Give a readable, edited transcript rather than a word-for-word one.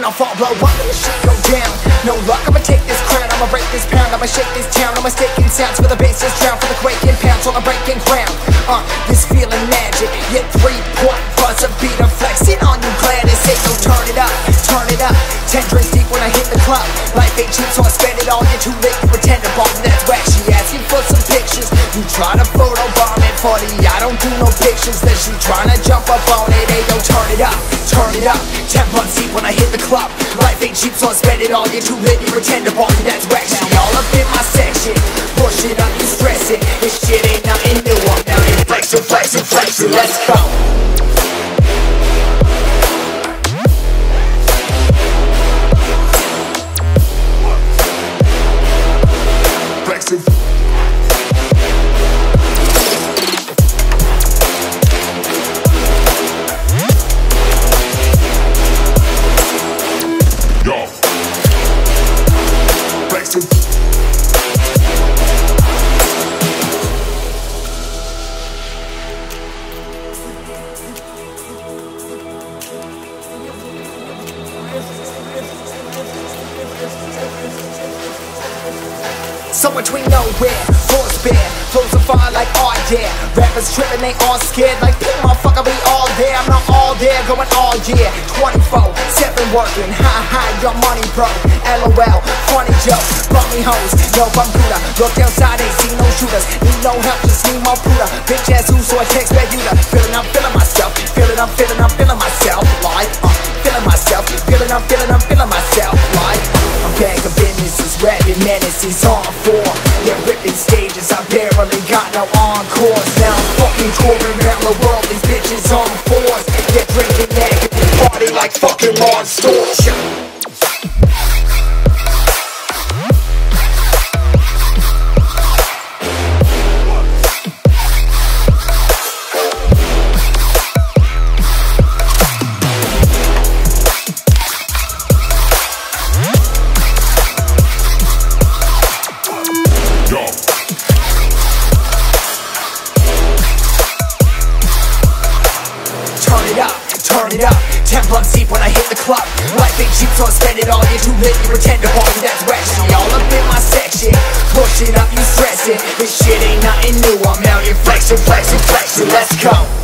when I fall, blow up and the shit go down. No luck, I'ma take this crown, I'ma break this pound, I'ma shake this town. I'm mistaken sounds for the bass is drowned, for the quaking pounds on the breaking ground. This feeling magic, yeah, 3-point buzzer beater flexing on you, glad to say so. Turn it up, 10 drinks deep when I hit the club. Life ain't cheap, so I spend it all. You're too late, you pretend to ball, and that's whack. She asking for some pictures, you try to photo bomb it. 40, I don't do no pictures, then she tryna jump up on it. Hey, yo, turn it up, 10 bucks deep when I hit the club. Life ain't cheap, so I spend it all. You're too lit, you pretend to ball, and that's whack. She all up in my section, push it up, you stress it. This shit ain't nothing new, I'm down here flexing, let's go. So between nowhere, force bear, flows of fire like art dare. Rappers tripping, they all scared like pink motherfucker, we all there. I'm not all there, going all year 24/7 working, ha, your money broke. LOL, funny joke, bummy hoes, no computer. Look outside, ain't see no shooters. Need no help, just need more Buddha. Bitch ass who, so I text back you to. Feeling, I'm feeling myself. Feeling, I'm feeling myself. Like, feeling myself. Feeling, I'm feeling myself. Like, I'm back of business, is rapping menace, he's on 4. Yeah, ripping stages, I barely got no encores. Now I'm fucking touring around the world, these bitches on 4s. Yeah, drinking negative, party like fucking monsters. Turn it up, 10 bucks deep when I hit the club. Life ain't cheap, so I spend it all. You're too lit, you pretend to party, that's whack. She all up in my section, push it up, you stress it. This shit ain't nothing new, I'm out here flexing, let's go.